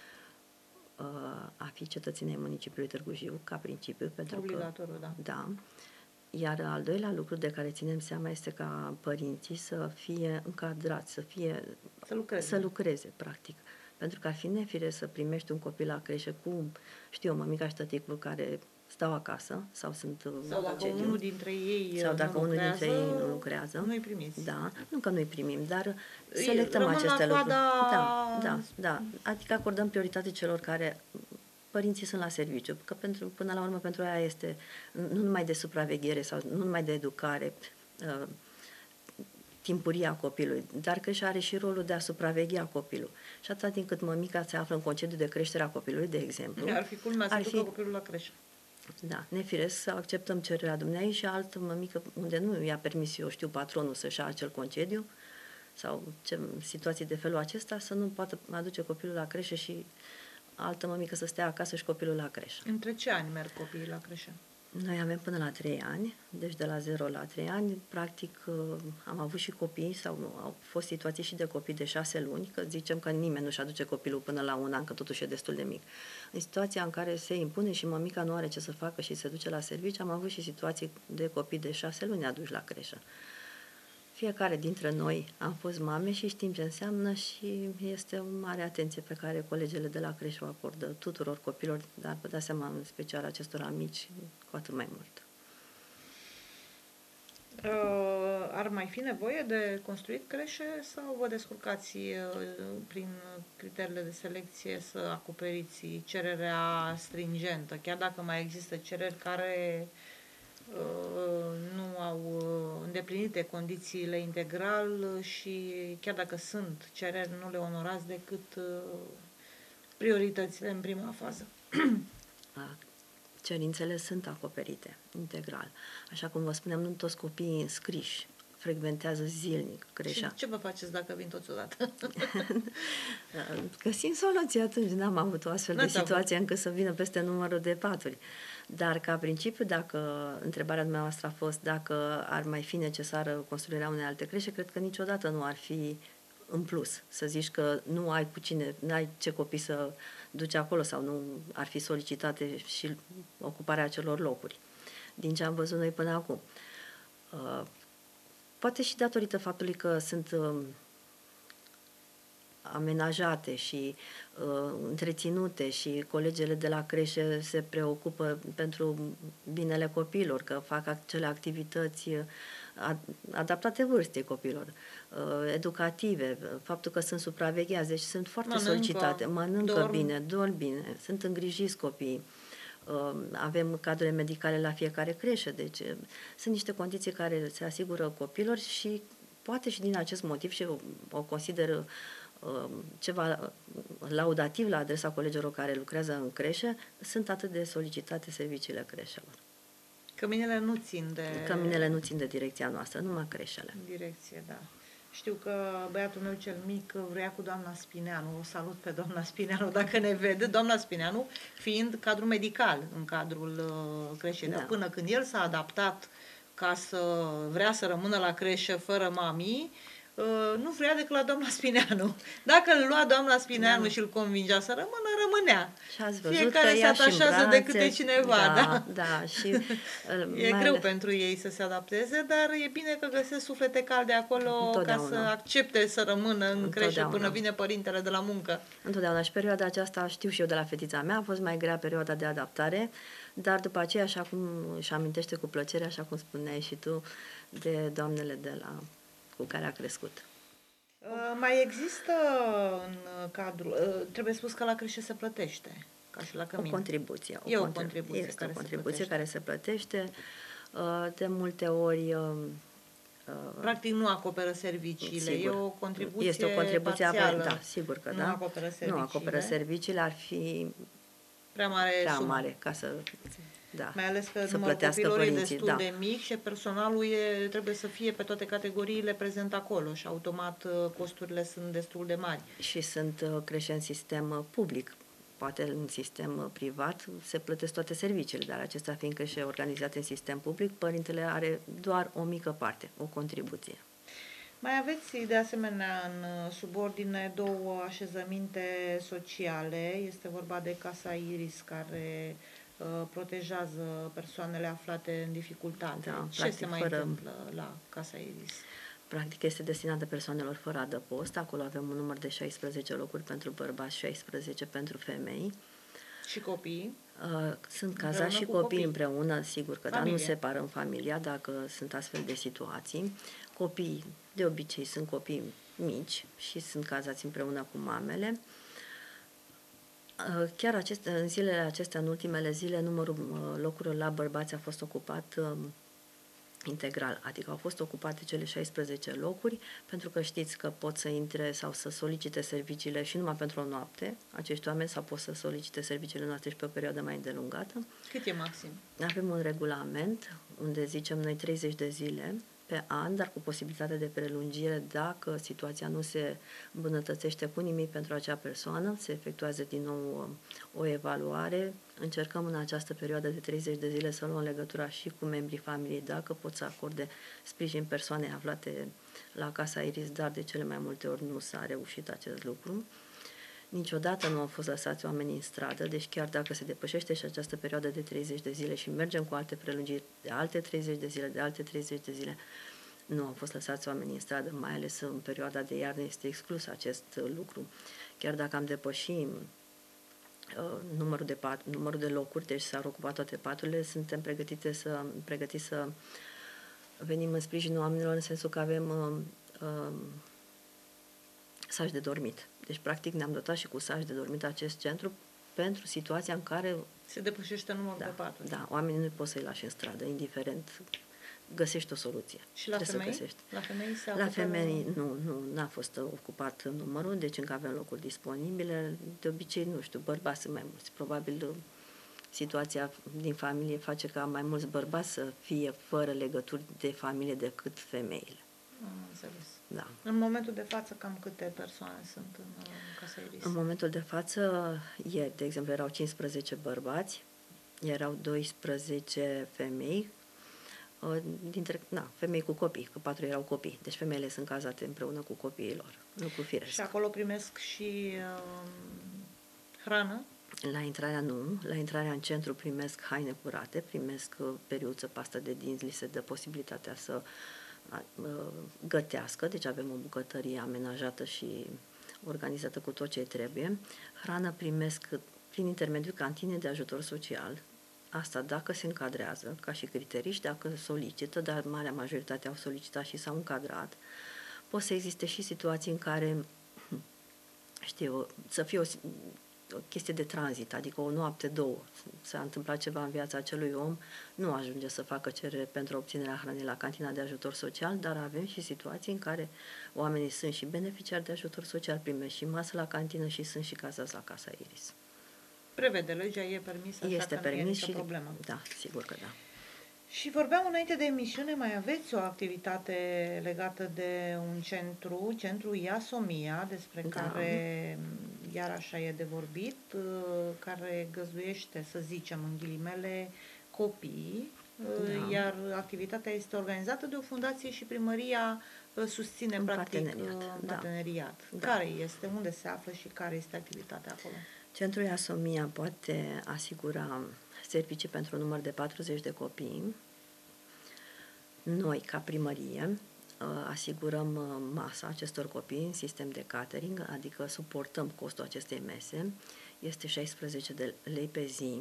uh, a fi cetățenii municipiului Târgu Jiu, ca principiu. Pentru Obligatoriu, că, da. Da. Iar al doilea lucru de care ținem seama este ca părinții să fie încadrați, să fie să lucreze, să lucreze practic. Pentru că ar fi nefiresc să primești un copil la creșă cu, știu eu, mămica și tăticul care stau acasă sau sunt sau dacă concediu, unul dintre ei sau dacă nu unul lucrează, dintre ei nu lucrează, nu-i primiți. Da, nu că nu-i primim, dar selectăm Rămân aceste lucruri. Da, da, da. Adică acordăm prioritate celor care părinții sunt la serviciu, că pentru, până la urmă pentru aia este nu numai de supraveghere sau nu numai de educare, uh, timpuria copilului, dar creșa are și rolul de a supraveghea copilul. Și atâta timp cât mămica se află în concediu de creștere a copilului, de exemplu, ar fi culmea să ducă copilul la creșă. Da, nefiresc să acceptăm cererea dumneai și altă mămică unde nu i-a permis, eu știu, patronul să-și ia acel concediu sau ce, situații de felul acesta, să nu poată aduce copilul la creșă și altă mămică să stea acasă și copilul la creșă. Între ce ani merg copiii la creșă? Noi avem până la trei ani, deci de la zero la trei ani, practic am avut și copii sau au fost situații și de copii de șase luni, că zicem că nimeni nu-și aduce copilul până la un an, că totuși e destul de mic. În situația în care se impune și mămica nu are ce să facă și se duce la serviciu, am avut și situații de copii de șase luni aduși la creșă. Fiecare dintre noi am fost mame și știm ce înseamnă și este o mare atenție pe care colegele de la creșă o acordă tuturor copilor, dar vă dați seama, în special acestora mici, cu atât mai mult. Uh, ar mai fi nevoie de construit creșe sau vă descurcați uh, prin criteriile de selecție să acoperiți cererea stringentă, chiar dacă mai există cereri care nu au îndeplinite condițiile integral și chiar dacă sunt cereri, nu le onorați decât prioritățile în prima fază. Cerințele sunt acoperite integral. Așa cum vă spuneam, nu toți copiii înscriși frecventează zilnic creșa. Și ce vă faceți dacă vin toți odată? Găsim soluții atunci. N-am avut o astfel de N-ați avut. situație încât să vină peste numărul de paturi. Dar ca principiu, dacă întrebarea dumneavoastră a fost dacă ar mai fi necesară construirea unei alte creșe, cred că niciodată nu ar fi în plus. Să zici că nu ai cu cine, nu ai ce copii să duci acolo sau nu ar fi solicitate și ocuparea acelor locuri. Din ce am văzut noi până acum. Uh, poate și datorită faptului că sunt uh, amenajate și uh, întreținute și colegele de la creșe se preocupă pentru binele copiilor, că fac acele activități uh, adaptate vârstei copiilor, uh, educative, faptul că sunt supravegheați, deci sunt foarte Mănâncă, solicitate, mănâncă dorm. bine, dorm bine, sunt îngrijiți copiii. Uh, avem cadrele medicale la fiecare creșă, deci uh, sunt niște condiții care se asigură copilor și poate și din acest motiv și o, o consider uh, ceva laudativ la adresa colegilor care lucrează în creșă, sunt atât de solicitate serviciile creșelor. Căminele nu țin de... Căminele nu țin de direcția noastră, numai creșele. Direcție, da. Știu că băiatul meu cel mic vrea cu doamna Spineanu. O salut pe doamna Spineanu dacă ne vede. Doamna Spineanu fiind cadru medical în cadrul uh, creșei. Da. Până când el s-a adaptat ca să vrea să rămână la creșă fără mami, uh, nu vrea decât la doamna Spineanu. Dacă îl lua doamna Spineanu da. și îl convingea să rămână, rămânea. Și ați văzut Fiecare că se atașează de câte cineva. Da, da. da. Și, e greu ales... pentru ei să se adapteze, dar e bine că găsesc suflete calde acolo ca să accepte să rămână în creșă până vine părintele de la muncă. Întotdeauna. Și perioada aceasta, știu și eu de la fetița mea, a fost mai grea perioada de adaptare, dar după aceea, așa cum își amintește cu plăcere, așa cum spuneai și tu, de doamnele de la, cu care a crescut. Uh, mai există în cadrul... Uh, trebuie spus că la creșe se plătește, ca și la cămin. O contribuție. O e o contribuție, contribuție, este care, o contribuție se care se plătește. Uh, de multe ori... Uh, Practic nu acoperă serviciile, sigur. E o contribuție Este o contribuție parțială. Da, sigur că nu da. Acoperă serviciile. Nu acoperă serviciile, ar fi prea mare, prea sumă. mare ca să... Da, mai ales că să numărul copilor e destul da. de mic și personalul e, trebuie să fie pe toate categoriile prezent acolo și automat costurile sunt destul de mari. Și sunt crește în sistem public. Poate în sistem privat se plătesc toate serviciile, dar acestea fiind crește organizate în sistem public, părintele are doar o mică parte, o contribuție. Mai aveți de asemenea în subordine două așezăminte sociale. Este vorba de Casa Iris, care uh, protejează persoanele aflate în dificultate. Da, Ce practic, se mai fără... întâmplă la Casa Iris? Practic este destinată persoanelor fără adăpost. Acolo avem un număr de șaisprezece locuri pentru bărbați, șaisprezece pentru femei. Și copii? Uh, sunt cazați și copii, copii împreună, sigur că Familie. da, nu separăm familia dacă sunt astfel de situații. Copiii, de obicei, sunt copii mici și sunt cazați împreună cu mamele. Uh, chiar aceste, în zilele acestea, în ultimele zile, numărul uh, locurilor la bărbați a fost ocupat uh, integral, adică au fost ocupate cele șaisprezece locuri, pentru că știți că pot să intre sau să solicite serviciile și numai pentru o noapte, acești oameni, sau pot să solicite serviciile noastre și pe o perioadă mai îndelungată. Cât e maxim? Avem un regulament unde zicem noi treizeci de zile pe an, dar cu posibilitatea de prelungire dacă situația nu se îmbunătățește cu nimic pentru acea persoană, se efectuează din nou o evaluare. Încercăm în această perioadă de treizeci de zile să luăm legătura și cu membrii familiei dacă pot să acorde sprijin persoanei aflate la Casa Iris, dar de cele mai multe ori nu s-a reușit acest lucru. Niciodată nu au fost lăsați oamenii în stradă, deci chiar dacă se depășește și această perioadă de treizeci de zile și mergem cu alte prelungiri de alte treizeci de zile, de alte treizeci de zile, nu au fost lăsați oamenii în stradă, mai ales în perioada de iarnă este exclus acest lucru. Chiar dacă am depășit uh, numărul, de pat, numărul de locuri, deci s-au ocupat toate paturile, suntem pregătite să, pregătiți să venim în sprijinul oamenilor în sensul că avem uh, uh, saci de dormit. Deci, practic, ne-am dotat și cu saci de dormit acest centru pentru situația în care se depășește numărul da, de paturi. Da, oamenii nu poți să-i lași în stradă, indiferent, găsești o soluție. Și la femei? La femei se La femei nu, nu, n-a fost ocupat numărul, deci încă avem locuri disponibile. De obicei, nu știu, bărbați sunt mai mulți. Probabil situația din familie face ca mai mulți bărbați să fie fără legături de familie decât femeile. Am înțeles. Da. În momentul de față, cam câte persoane sunt în, în Casa Iris? În momentul de față, ieri, de exemplu, erau cincisprezece bărbați, erau doisprezece femei, dintre, na, femei cu copii, că patru erau copii, deci femeile sunt cazate împreună cu copiii lor, lucru firesc. Și acolo primesc și uh, hrană? La intrarea nu, la intrarea în centru primesc haine curate, primesc periuță, pastă de dinți, li se dă posibilitatea să uh, gătească, deci avem o bucătărie amenajată și organizată cu tot ce trebuie. Hrană primesc prin intermediul cantinei de ajutor social. Asta dacă se încadrează ca și criterii și dacă solicită, dar marea majoritate au solicitat și s-au încadrat. Pot să existe și situații în care, știu, să fie o, o chestie de tranzit, adică o noapte, două, s-a întâmplat ceva în viața acelui om, nu ajunge să facă cerere pentru obținerea hranei la cantina de ajutor social, dar avem și situații în care oamenii sunt și beneficiari de ajutor social, primesc și masă la cantină și sunt și cazați la Casa Iris. Prevede legea, e permis, așa este că permis nu e nicio și problemă. Da, sigur că da. Și vorbeam înainte de emisiune, mai aveți o activitate legată de un centru, centru Iasomia, despre Da. care iar așa e de vorbit, care găzduiește, să zicem, în ghilimele, copii, Da. iar activitatea este organizată de o fundație și primăria susține, În practic, parteneriat, în da. parteneriat. Da. Care este, unde se află și care este activitatea acolo? Centrul Iasomia poate asigura servicii pentru un număr de patruzeci de copii. Noi, ca primărie, asigurăm masa acestor copii în sistem de catering, adică suportăm costul acestei mese. Este șaisprezece de lei pe zi.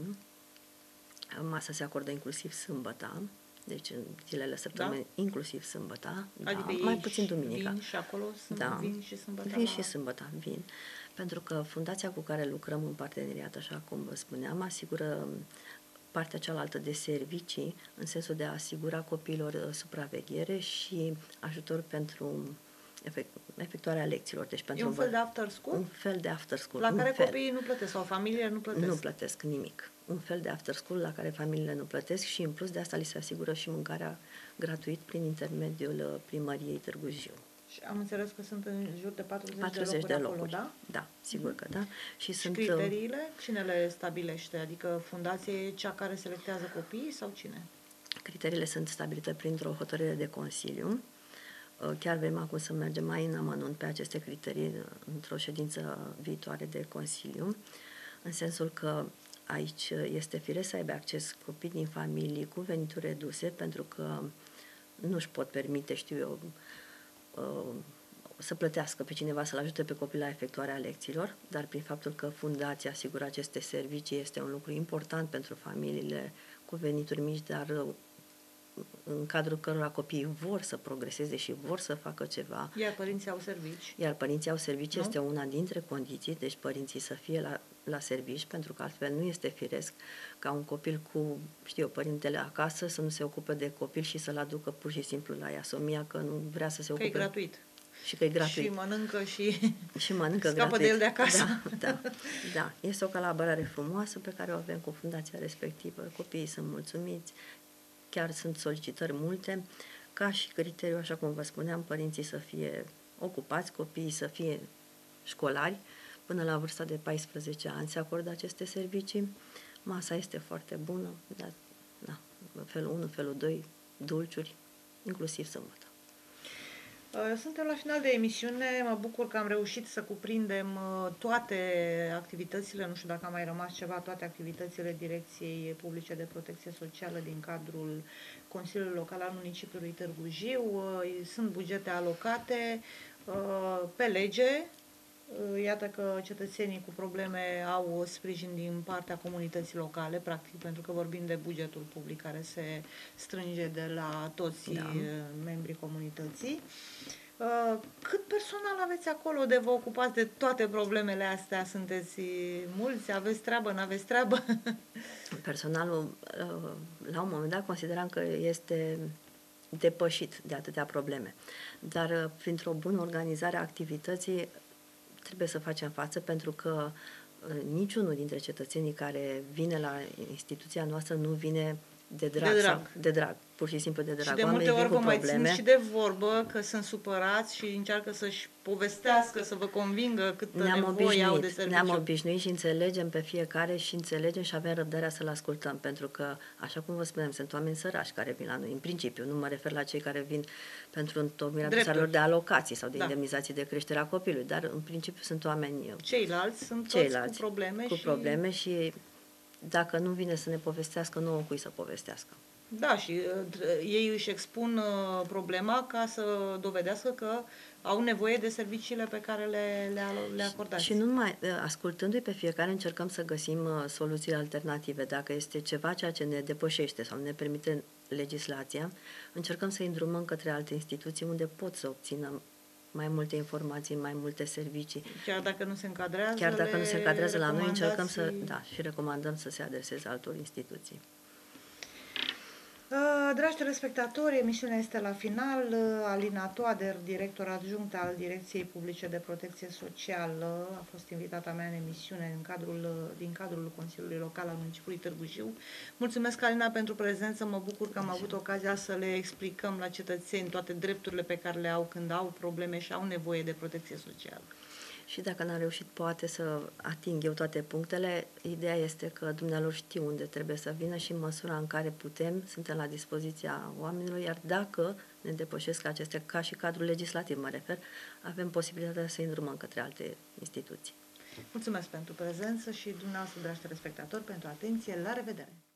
Masa se acordă inclusiv sâmbăta, deci în zilele săptămânii, da? Inclusiv sâmbăta, adică da, mai puțin duminica. Vin și acolo sunt, da. vin și sâmbăta? Vin la... și sâmbăta, vin. Pentru că fundația cu care lucrăm în parteneriat, așa cum vă spuneam, asigură partea cealaltă de servicii, în sensul de a asigura copiilor supraveghere și ajutor pentru efectuarea lecțiilor. Deci pentru e un fel de after school? Un fel de after school. La care fel. copiii nu plătesc sau familiile nu plătesc? Nu plătesc nimic. Un fel de after school la care familiile nu plătesc și în plus de asta li se asigură și mâncarea gratuit prin intermediul primăriei Târgu Jiu. Și am înțeles că sunt în jur de patruzeci, patruzeci de locuri, de locuri acolo, da? Da, sigur că da. Și, și sunt criteriile? Cine le stabilește? Adică fundația e cea care selectează copiii sau cine? Criteriile sunt stabilite printr-o hotărâre de Consiliu. Chiar vrem acum să mergem mai în amănunt pe aceste criterii într-o ședință viitoare de Consiliu, în sensul că aici este firesc să aibă acces copii din familii cu venituri reduse, pentru că nu își pot permite, știu eu, să plătească pe cineva să-l ajute pe copil la efectuarea lecțiilor, dar prin faptul că fundația asigură aceste servicii este un lucru important pentru familiile cu venituri mici, dar în cadrul cărora copiii vor să progreseze și vor să facă ceva. Iar părinții au servici. Iar părinții au servici, nu? Este una dintre condiții, deci părinții să fie la, la servici, pentru că altfel nu este firesc ca un copil cu, știu eu, părintele acasă să nu se ocupe de copil și să-l aducă pur și simplu la Iasomia, că nu vrea să se că ocupe. Că e gratuit. Și că e gratuit. Și mănâncă și, și mănâncă scapă gratuit. de el de acasă. Da, da, da. Este o colaborare frumoasă pe care o avem cu fundația respectivă. Copiii sunt mulțumiți, chiar sunt solicitări multe. Ca și criteriu, așa cum vă spuneam, părinții să fie ocupați, copiii să fie școlari. Până la vârsta de paisprezece ani se acordă aceste servicii. Masa este foarte bună, dar da, felul unu, felul doi, dulciuri, inclusiv sâmbătă. Suntem la final de emisiune, mă bucur că am reușit să cuprindem toate activitățile, nu știu dacă a mai rămas ceva, toate activitățile Direcției Publice de Protecție Socială din cadrul Consiliului Local al Municipiului Târgu Jiu. Sunt bugete alocate pe lege. Iată că cetățenii cu probleme au sprijin din partea comunității locale, practic, pentru că vorbim de bugetul public care se strânge de la toți da. membrii comunității. Cât personal aveți acolo de vă ocupați de toate problemele astea? Sunteți mulți? Aveți treabă? N-aveți treabă? Personalul, la un moment dat, consideram că este depășit de atâtea probleme, dar printr-o bună organizare a activității trebuie să facem față, pentru că uh, niciunul dintre cetățenii care vine la instituția noastră nu vine de drag, De drag. sau de drag, pur și simplu de drag. Și de Oamenii multe vin ori cu vă mai probleme. țin și de vorbă că sunt supărați și încearcă să-și povestească, să vă convingă câtă Ne-am nevoie au de obișnuit, serviciu. ne-am obișnuit și înțelegem pe fiecare și înțelegem și avem răbdarea să-l ascultăm, pentru că, așa cum vă spunem, sunt oameni sărași care vin la noi, în principiu, nu mă refer la cei care vin pentru întocmirea Drepturi. dosarelor de alocații sau de Da. indemnizații de creștere a copilului, dar în principiu sunt oameni Ceilalți sunt toți ceilalți cu probleme cu și... probleme și dacă nu vine să ne povestească, nu au cui să povestească. Da, și uh, ei își expun uh, problema ca să dovedească că au nevoie de serviciile pe care le, le, le acordați. Și nu numai, ascultându-i pe fiecare, încercăm să găsim uh, soluții alternative. Dacă este ceva ceea ce ne depășește sau ne permite legislația, încercăm să îndrumăm către alte instituții unde pot să obțină mai multe informații, mai multe servicii. Chiar dacă nu se încadrează, Chiar dacă nu se încadrează la noi, încercăm recomandați- să, da, și recomandăm să se adreseze altor instituții. Uh, Dragi telespectatori, emisiunea este la final. Uh, Alina Toader, director adjunct al Direcției Publice de Protecție Socială, a fost invitata mea în emisiune în cadrul, uh, din cadrul Consiliului Local al Municipiului Târgu Jiu. Mulțumesc, Alina, pentru prezență. Mă bucur că am avut ocazia să le explicăm la cetățeni toate drepturile pe care le au când au probleme și au nevoie de protecție socială. Și dacă n-am reușit poate să ating eu toate punctele, ideea este că dumnealor știu unde trebuie să vină și în măsura în care putem, suntem la dispoziția oamenilor, iar dacă ne depășesc acestea, ca și cadrul legislativ mă refer, avem posibilitatea să îndrumăm către alte instituții. Mulțumesc pentru prezență și dumneavoastră, dragi telespectatori, pentru atenție. La revedere!